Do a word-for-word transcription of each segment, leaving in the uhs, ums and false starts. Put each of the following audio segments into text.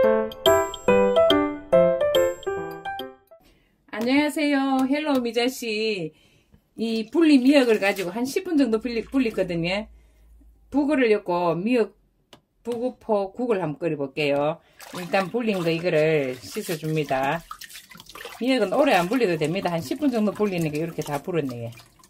안녕하세요. 헬로 미자씨. 이 불린 미역을 가지고 한 십 분 정도 불리, 불리거든요. 북어를 넣고 미역 북어포 국을 한번 끓여 볼게요. 일단 불린 거 이거를 씻어 줍니다. 미역은 오래 안 불려도 됩니다. 한 십 분 정도 불리니까 이렇게 다 불었네.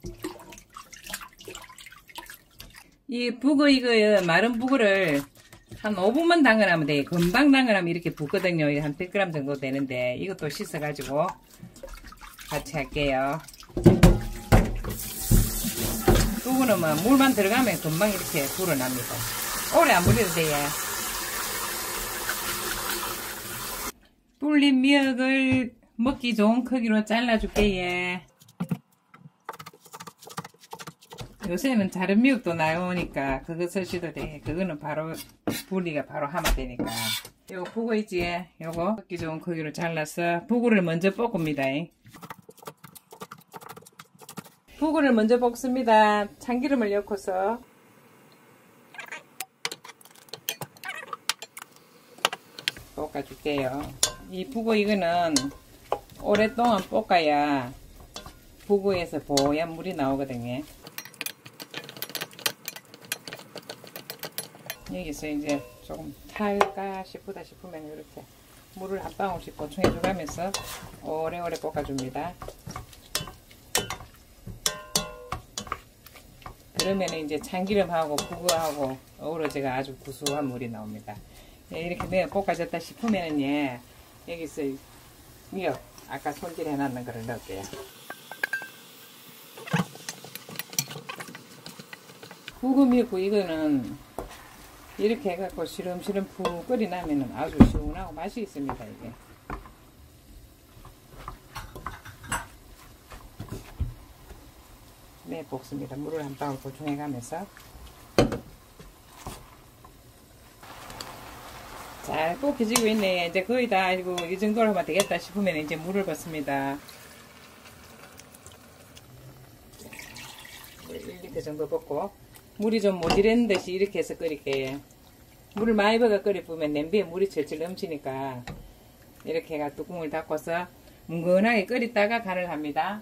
이 북어 이거 마른 북어를 한 오 분만 담가놓으면 돼요. 금방 담가놓으면 이렇게 붓거든요. 한 백 그램 정도 되는데 이것도 씻어가지고 같이 할게요. 북어는 뭐 물만 들어가면 금방 이렇게 불어납니다. 오래 안 불려도 돼요. 불린 미역을 먹기 좋은 크기로 잘라줄게요. 요새는 자른 미역도 나오니까 그거 쓰셔도 돼. 그거는 바로 분리가 바로 하면 되니까. 요거 북어 있지? 요거 먹기 좋은 크기로 잘라서 북어를 먼저 볶습니다. 북어를 먼저 볶습니다. 참기름을 넣고서 볶아줄게요. 이 북어 이거는 오랫동안 볶아야 북어에서 뽀얀 물이 나오거든요. 여기서 이제 조금 탈까 싶다 싶으면 이렇게 물을 한 방울씩 보충해 주면서 오래오래 볶아줍니다. 그러면 이제 참기름하고 북어하고 어우러져가 아주 구수한 물이 나옵니다. 이렇게 내가 볶아졌다 싶으면 예, 여기서 미역 아까 손질해 놨는 거를 넣을게요. 북어 미역국 이거는 이렇게 해갖고 시름시름 푹 끓이나면 아주 시원하고 맛이 있습니다. 이게 네, 볶습니다. 물을 한 방울 보충해 가면서 잘 볶여지고 있네. 이제 거의 다 이거 이 정도로 하면 되겠다 싶으면 이제 물을 붓습니다. 일 리터 정도 붓고 물이 좀 모자란 듯이 이렇게 해서 끓일게요. 물을 많이 버가 끓여 보면 냄비에 물이 철철 넘치니까 이렇게 해가 뚜껑을 닫고서 뭉근하게 끓이다가 간을 합니다.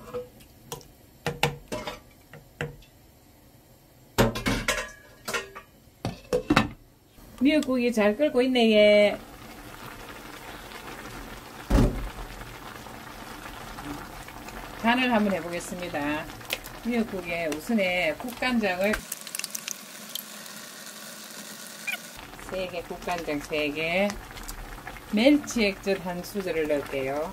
미역국이 잘 끓고 있네. 얘. 간을 한번 해보겠습니다. 미역국에 우선에 국간장을 세 개, 국간장 세 개, 멸치 액젓 한 수저를 넣을게요.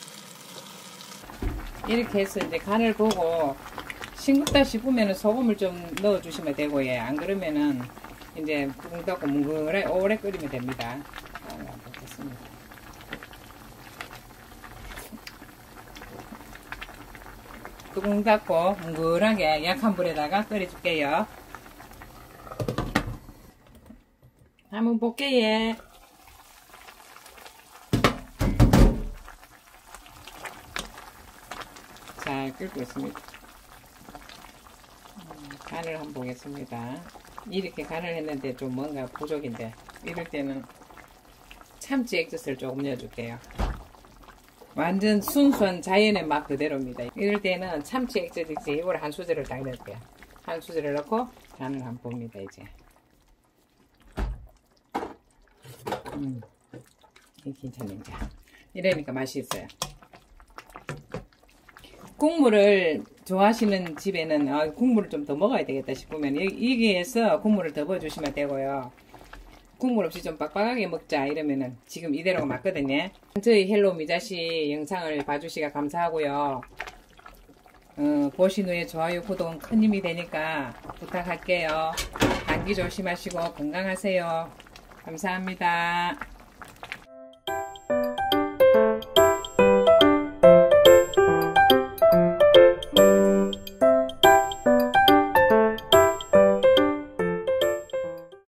이렇게 해서 이제 간을 보고 싱겁다 싶으면 소금을 좀 넣어주시면 되고요. 안 그러면은 이제 뚜껑 닫고 뭉근하게 오래 끓이면 됩니다. 뚜껑 닫고 뭉근하게 약한 불에다가 끓여줄게요. 한번 볼게요. 잘 끓고 있습니다. 음, 간을 한번 보겠습니다. 이렇게 간을 했는데 좀 뭔가 부족인데 이럴 때는 참치 액젓을 조금 넣어줄게요. 완전 순수한 자연의 맛 그대로입니다. 이럴 때는 참치 액젓 이제 이걸 한 수저를 딱 넣을게요. 한 수저를 넣고 간을 한번 봅니다. 이제 음, 이게 괜찮은지 이러니까 맛이 있어요. 국물을 좋아하시는 집에는 아, 국물을 좀 더 먹어야 되겠다 싶으면 여기에서 국물을 더 부어주시면 되고요. 국물 없이 좀 빡빡하게 먹자 이러면은 지금 이대로가 맞거든요. 저희 헬로 미자씨 영상을 봐주시가 감사하고요. 어, 보신 후에 좋아요 구독은 큰 힘이 되니까 부탁할게요. 감기 조심하시고 건강하세요. 감사합니다.